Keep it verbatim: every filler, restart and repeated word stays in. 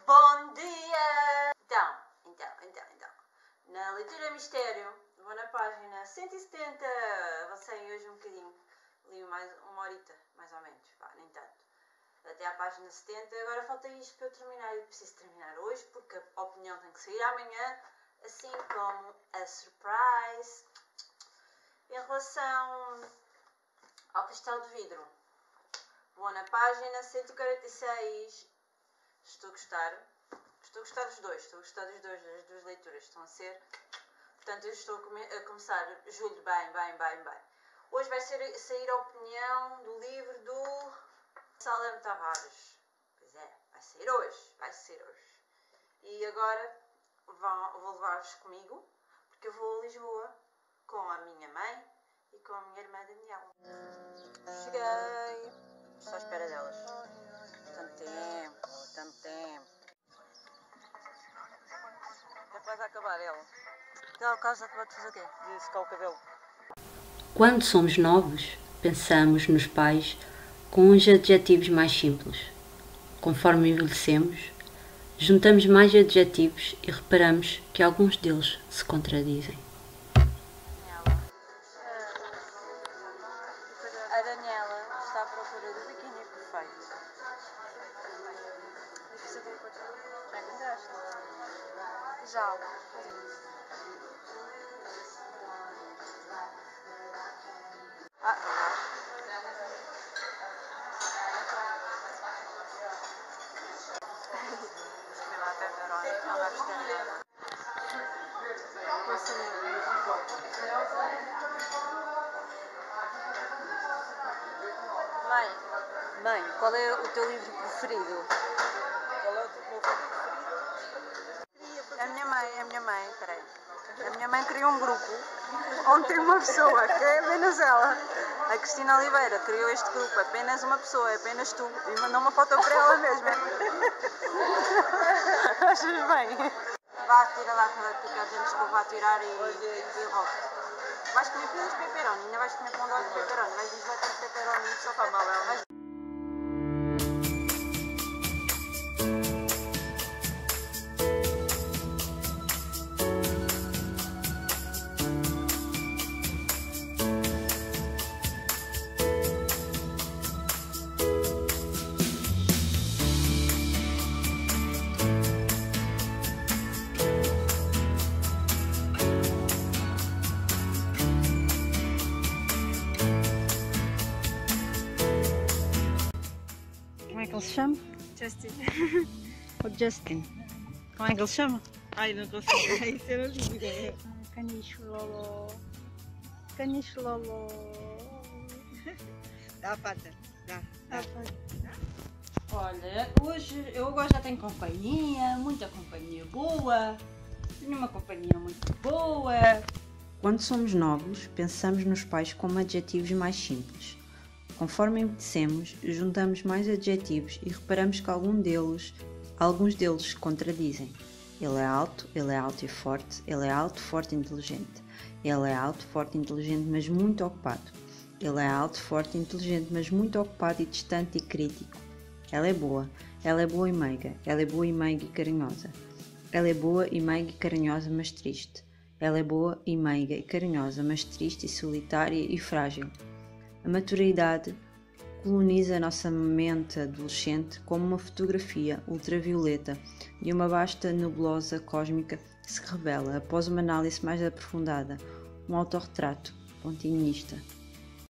Bom dia! Então, então, então, então. Na leitura mistério, vou na página cento e setenta. Avancei hoje um bocadinho. Li mais uma horita, mais ou menos. Vá, nem tanto. Até à página setenta. Agora falta isto para eu terminar. Eu preciso terminar hoje porque a opinião tem que sair amanhã. Assim como a surprise. Em relação ao castelo de vidro, vou na página cento e quarenta e seis. Estou a gostar. Estou a gostar dos dois. Estou a gostar dos dois, das duas leituras. Estão a ser. Portanto, eu estou a, come a começar julho bem, bem, bem, bem. Hoje vai ser, sair a opinião do livro do Salem Tavares. Pois é, vai sair hoje. Vai sair hoje. E agora vão, vou levar-vos comigo, porque eu vou a Lisboa com a minha mãe e com a minha irmã Daniela. Cheguei. Estou à espera delas. Tanto tempo, tanto tempo. Já quase a acabar ela. Ela quase acabou de fazer o quê? De secar o cabelo. Quando somos novos, pensamos nos pais com uns adjetivos mais simples. Conforme envelhecemos, juntamos mais adjetivos e reparamos que alguns deles se contradizem. A Daniela está à procura do biquíni perfeito. Já encontraste? Já. Ah, escrevi lá pepperoni, não vai vegetariana. Mãe, mãe, qual é o teu livro preferido? Qual é o teu livro preferido? A minha mãe, a minha mãe, peraí. A minha mãe criou um grupo onde tem uma pessoa, que é apenas ela. A Cristina Oliveira criou este grupo, apenas uma pessoa, é apenas tu. E mandou uma foto para ela mesma. Achas bem? Vá, tira lá aquela picada antes que eu vá tirar e, e rosto. Vais comer pelos pepperoni, ainda vais comer pão de alho de pepperoni. Vais dizer que pepperoni só para mal. Vais... Como é que ele se chama? Justin. O Justin. Como é que ele se chama? Ai, não consigo. Ai, isso eu não digo. Canicho Lolo. Canicho Lolo. Dá a pata. Dá. Dá a pata. Olha, hoje eu agora já tenho companhia, muita companhia boa. Tenho uma companhia muito boa. Quando somos novos, pensamos nos pais como adjetivos mais simples. Conforme envelhecemos, juntamos mais adjetivos e reparamos que algum deles, alguns deles se contradizem. Ele é alto, ele é alto e forte, ele é alto, forte e inteligente. Ele é alto, forte e inteligente, mas muito ocupado. Ele é alto, forte e inteligente, mas muito ocupado e distante e crítico. Ela é boa, ela é boa e meiga, ela é boa e meiga e carinhosa. Ela é boa e meiga e carinhosa, mas triste. Ela é boa e meiga e carinhosa, mas triste e solitária e frágil. A maturidade coloniza a nossa mente adolescente como uma fotografia ultravioleta e uma vasta nebulosa cósmica se revela após uma análise mais aprofundada, um autorretrato pontinhista.